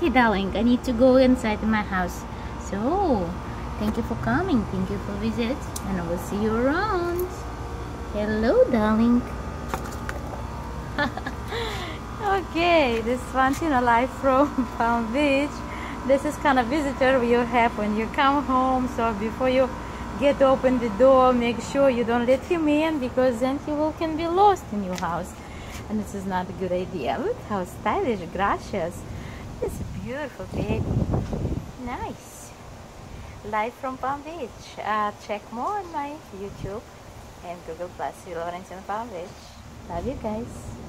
busy, darling. I need to go inside my house. So, thank you for coming. Thank you for visit. And I will see you around. Hello, darling. Okay, this one's live from Palm Beach. This is kind of visitor you have when you come home. So before you get open the door, make sure you don't let him in, because then he can be lost in your house, and this is not a good idea. Look how stylish, gracious. It's a beautiful baby. Nice. Live from Palm Beach. Check more on my YouTube and Google Plus, Floridian Palm Beach. Love you guys.